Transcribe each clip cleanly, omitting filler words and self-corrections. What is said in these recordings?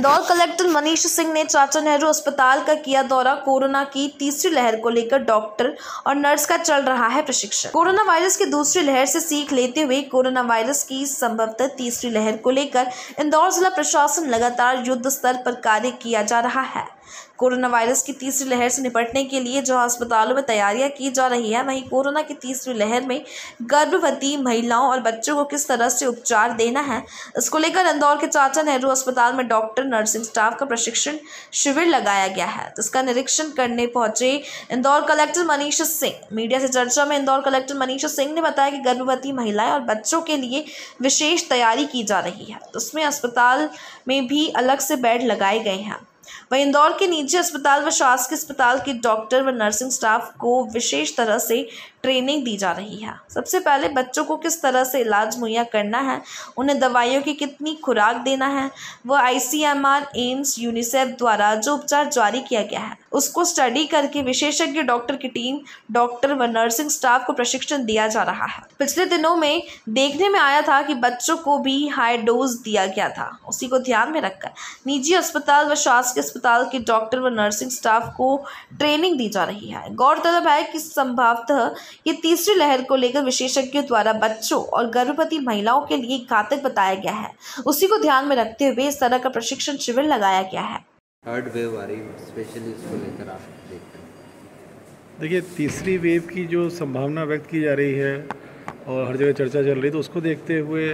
Indore collector Manish Singh ने चाचा नेहरू अस्पताल का किया दौरा। कोरोना की तीसरी लहर को लेकर डॉक्टर और नर्स का चल रहा है प्रशिक्षण। कोरोना वायरस की दूसरी लहर से सीख लेते हुए कोरोना वायरस की संभवतः तीसरी लहर को लेकर इंदौर जिला प्रशासन लगातार युद्ध स्तर पर कार्य किया जा रहा है। कोरोना वायरस की तीसरी लहर से निपटने के लिए जहां अस्पतालों में तैयारियां की जा रही है, वहीं कोरोना की तीसरी लहर में गर्भवती महिलाओं और बच्चों को किस तरह से उपचार देना है, इसको लेकर इंदौर के चाचा नेहरू अस्पताल में डॉक्टर नर्सिंग स्टाफ का प्रशिक्षण शिविर लगाया गया है। जिसका निरीक्षण करने पहुंचे इंदौर कलेक्टर मनीष सिंह। मीडिया से चर्चा में इंदौर कलेक्टर मनीष सिंह ने बताया कि गर्भवती महिलाएं और बच्चों के लिए विशेष तैयारी की जा रही है, उसमें अस्पताल में भी अलग से बेड लगाए गए हैं। वहीं इंदौर के निजी अस्पताल व शासकीय अस्पताल के डॉक्टर व नर्सिंग स्टाफ को विशेष तरह से ट्रेनिंग दी जा रही है। सबसे पहले बच्चों को किस तरह से इलाज मुहैया करना है, उन्हें दवाइयों की कितनी खुराक देना है, वह ICMR, एम्स, यूनिसेफ द्वारा जो उपचार जारी किया गया है उसको स्टडी करके विशेषज्ञ डॉक्टर की टीम, डॉक्टर व नर्सिंग स्टाफ को प्रशिक्षण दिया जा रहा है। पिछले दिनों में देखने में आया था कि बच्चों को भी हाई डोज दिया गया था। उसी को ध्यान में रखकर निजी अस्पताल व शासकीय अस्पताल के डॉक्टर व नर्सिंग स्टाफ को ट्रेनिंग दी जा रही है। गौरतलब है कि संभवतः ये तीसरी लहर को लेकर विशेषज्ञों द्वारा बच्चों और गर्भवती महिलाओं के लिए घातक बताया गया है। उसी को ध्यान में रखते हुए इस तरह का प्रशिक्षण शिविर लगाया गया है। थर्ड वेव आ रही है, स्पेशली इसको लेकर आप देखते हैं। देखिए, तीसरी वेव की जो संभावना व्यक्त की जा रही है और हर जगह चर्चा चल रही है, तो उसको देखते हुए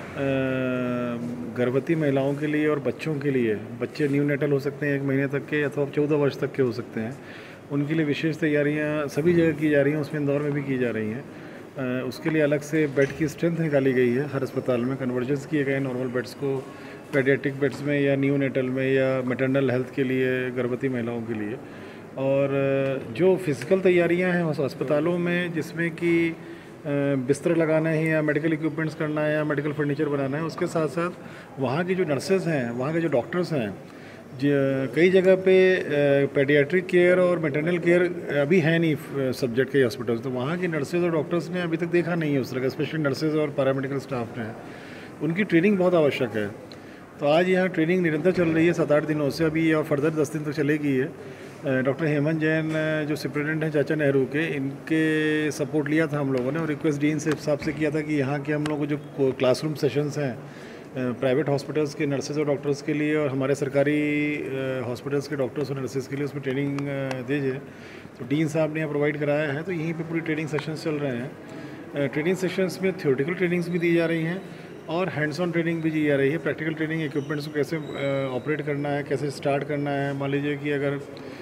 गर्भवती महिलाओं के लिए और बच्चों के लिए, बच्चे न्यूनेटल हो सकते हैं 1 महीने तक के अथवा 14 वर्ष तक के हो सकते हैं, उनके लिए विशेष तैयारियां सभी जगह की जा रही हैं, उसमें इंदौर में भी की जा रही हैं। उसके लिए अलग से बेड की स्ट्रेंथ निकाली गई है। हर अस्पताल में कन्वर्जेंस किए गए नॉर्मल बेड्स को पेडियाट्रिक बेड्स में या न्यूनेटल में या मैटरनल हेल्थ के लिए, गर्भवती महिलाओं के लिए। और जो फिज़िकल तैयारियां हैं उस अस्पतालों में, जिसमें कि बिस्तर लगाना है या मेडिकल इक्विपमेंट्स करना है या मेडिकल फर्नीचर बनाना है, उसके साथ साथ वहाँ की जो नर्सेज हैं, वहाँ के जो डॉक्टर्स हैं, कई जगह पे पेडियाट्रिक केयर और मैटरनल केयर अभी है नहीं सब्जेक्ट के हॉस्पिटल्स, तो वहाँ की नर्सेज और डॉक्टर्स ने अभी तक देखा नहीं है उस तरह का, स्पेशली नर्सेज और पैरामेडिकल स्टाफ ने। उनकी ट्रेनिंग बहुत आवश्यक है। तो आज यहाँ ट्रेनिंग निरंतर चल रही है 7-8 दिनों से अभी, और फर्दर 10 दिन तक चलेगी है। डॉक्टर हेमंत जैन जो सुप्रिटेंडेंट हैं चाचा नेहरू के, इनके सपोर्ट लिया था हम लोगों ने और रिक्वेस्ट डीन साहब से किया था कि यहाँ के हम लोग जो क्लासरूम सेशंस हैं प्राइवेट हॉस्पिटल्स के नर्सेज और डॉक्टर्स के लिए और हमारे सरकारी हॉस्पिटल्स के डॉक्टर्स और नर्सेज के लिए उसमें ट्रेनिंग दीजिए। तो डीन साहब ने यहाँ प्रोवाइड कराया है, तो यहीं पे पूरी ट्रेनिंग सेशंस चल रहे हैं। ट्रेनिंग सेशंस में थ्योरेटिकल ट्रेनिंग्स भी दी जा रही हैं और हैंड्स ऑन ट्रेनिंग भी दी जा रही है। प्रैक्टिकल ट्रेनिंग, इक्विपमेंट्स को कैसे ऑपरेट करना है, कैसे स्टार्ट करना है। मान लीजिए कि अगर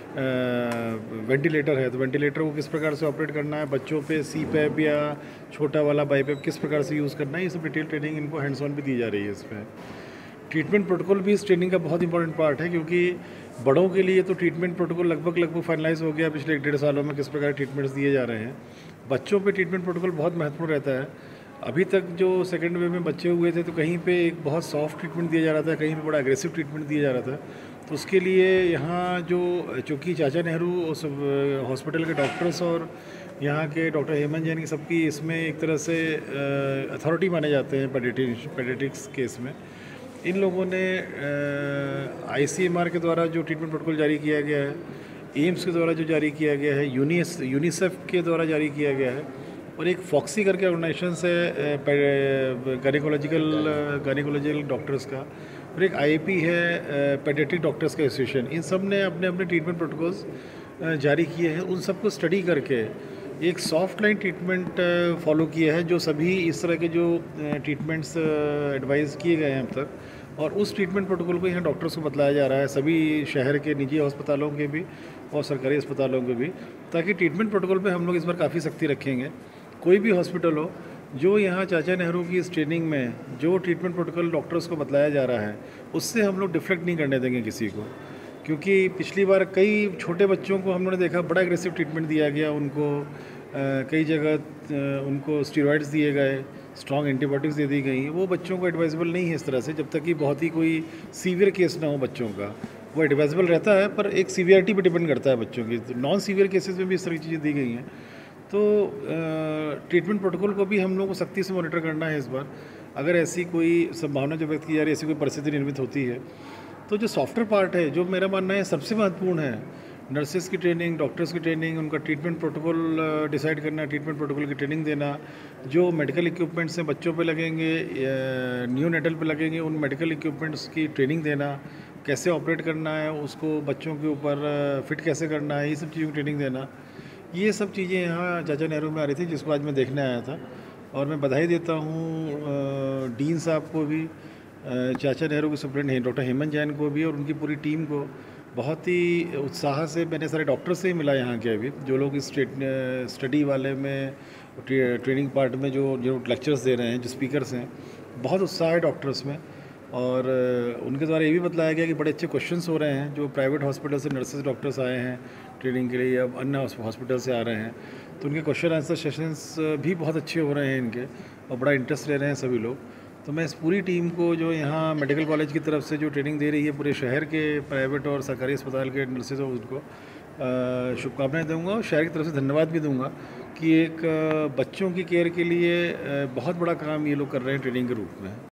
वेंटिलेटर है तो वेंटिलेटर को किस प्रकार से ऑपरेट करना है, बच्चों पे CPAP या छोटा वाला बाईपैप किस प्रकार से यूज़ करना है, ये सब डिटेल ट्रेनिंग इनको हैंड्स ऑन भी दी जा रही है। इसमें ट्रीटमेंट प्रोटोकॉल भी इस ट्रेनिंग का बहुत इंपॉर्टेंट पार्ट है, क्योंकि बड़ों के लिए तो ट्रीटमेंट प्रोटोकॉल लगभग फाइनलाइज हो गया पिछले 1-1.5 सालों में, किस प्रकार ट्रीटमेंट्स दिए जा रहे हैं। बच्चों पे ट्रीटमेंट प्रोटोकॉल बहुत महत्वपूर्ण रहता है। अभी तक जो सेकेंड वेव में बच्चे हुए थे तो कहीं पे एक बहुत सॉफ्ट ट्रीटमेंट दिया जा रहा था, कहीं पे बड़ा एग्रेसिव ट्रीटमेंट दिया जा रहा था। तो उसके लिए यहाँ जो चूँकि चाचा नेहरू उस हॉस्पिटल के डॉक्टर्स और यहाँ के डॉक्टर हेमंत जैन की सबकी इसमें एक तरह से अथॉरिटी माने जाते हैं पेडियाट्रिक्स केस में। इन लोगों ने ICMR के द्वारा जो ट्रीटमेंट प्रोटोकॉल जारी किया गया है, एम्स के द्वारा जो जारी किया गया है, यूनिसेफ के द्वारा जारी किया गया है, और एक फॉक्सी करके ऑर्गेनाइजेशन से गायनिकोलॉजिकल डॉक्टर्स का, और एक IAP है पेडियाट्रिक डॉक्टर्स का एसोसिएशन। इन सब ने अपने अपने ट्रीटमेंट प्रोटोकॉल्स जारी किए हैं। उन सबको स्टडी करके एक सॉफ्ट लाइन ट्रीटमेंट फॉलो किया है, जो सभी इस तरह के जो ट्रीटमेंट्स एडवाइस किए गए हैं अब तक, और उस ट्रीटमेंट प्रोटोकॉल को यहाँ डॉक्टर्स को बतलाया जा रहा है, सभी शहर के निजी अस्पतालों के भी और सरकारी अस्पतालों के भी, ताकि ट्रीटमेंट प्रोटोकॉल पे हम लोग इस बार काफ़ी सख्ती रखेंगे। कोई भी हॉस्पिटल हो, जो यहाँ चाचा नेहरू की इस ट्रेनिंग में जो ट्रीटमेंट प्रोटोकॉल डॉक्टर्स को बतलाया जा रहा है, उससे हम लोग डिफ्लेक्ट नहीं करने देंगे किसी को। क्योंकि पिछली बार कई छोटे बच्चों को हम लोगों ने देखा बड़ा एग्रेसिव ट्रीटमेंट दिया गया, उनको कई जगह उनको स्टीरॉइड्स दिए गए, स्ट्रॉन्ग एंटीबायोटिक्स दे दी गई। वो बच्चों को एडवाइजेबल नहीं है इस तरह से, जब तक कि बहुत ही कोई सीवियर केस ना हो बच्चों का। वो एडवाइजेबल रहता है, पर एक सीवियरिटी पर डिपेंड करता है बच्चों की। नॉन सीवियर केसेस में भी इस तरह की चीज़ें दी गई हैं। तो ट्रीटमेंट प्रोटोकॉल को भी हम लोग को सख्ती से मॉनिटर करना है इस बार। अगर ऐसी कोई संभावना जो व्यक्त की जा रही है, ऐसी कोई परिस्थिति निर्मित होती है, तो जो सॉफ्टवेयर पार्ट है, जो मेरा मानना है सबसे महत्वपूर्ण है, नर्सेस की ट्रेनिंग, डॉक्टर्स की ट्रेनिंग, उनका ट्रीटमेंट प्रोटोकॉल डिसाइड करना, ट्रीटमेंट प्रोटोकॉल की ट्रेनिंग देना, जो मेडिकल इक्विपमेंट्स हैं बच्चों पे लगेंगे, न्यूनेटल पे लगेंगे, उन मेडिकल इक्विपमेंट्स की ट्रेनिंग देना, कैसे ऑपरेट करना है उसको, बच्चों के ऊपर फिट कैसे करना है, ये सब चीज़ों की ट्रेनिंग देना, ये सब चीज़ें यहाँ चाचा नेहरू में आ रही थी, जिसको आज मैं देखने आया था। और मैं बधाई देता हूँ डीन साहब को भी, चाचा नेहरू के सुप्रिटेंडेंट डॉक्टर हेमंत जैन को भी, और उनकी पूरी टीम को। बहुत ही उत्साह से मैंने सारे डॉक्टर से ही मिला यहाँ के अभी, जो लोग इस स्टडी वाले में ट्रेनिंग पार्ट में जो लेक्चर्स दे रहे हैं, जो स्पीकर्स हैं, बहुत उत्साह है डॉक्टर्स में। और उनके द्वारा ये भी बताया गया कि बड़े अच्छे क्वेश्चंस हो रहे हैं, जो प्राइवेट हॉस्पिटल से नर्सेज डॉक्टर्स आए हैं ट्रेनिंग के लिए या अन्य हॉस्पिटल से आ रहे हैं, तो उनके क्वेश्चन आंसर सेशंस भी बहुत अच्छे हो रहे हैं इनके, और बड़ा इंटरेस्ट ले रहे हैं सभी लोग। तो मैं इस पूरी टीम को, जो यहाँ मेडिकल कॉलेज की तरफ से जो ट्रेनिंग दे रही है पूरे शहर के प्राइवेट और सरकारी अस्पताल के नर्सेज, उनको शुभकामनाएं दूंगा, और शहर की तरफ से धन्यवाद भी दूंगा कि एक बच्चों की केयर के लिए बहुत बड़ा काम ये लोग कर रहे हैं ट्रेनिंग के रूप में।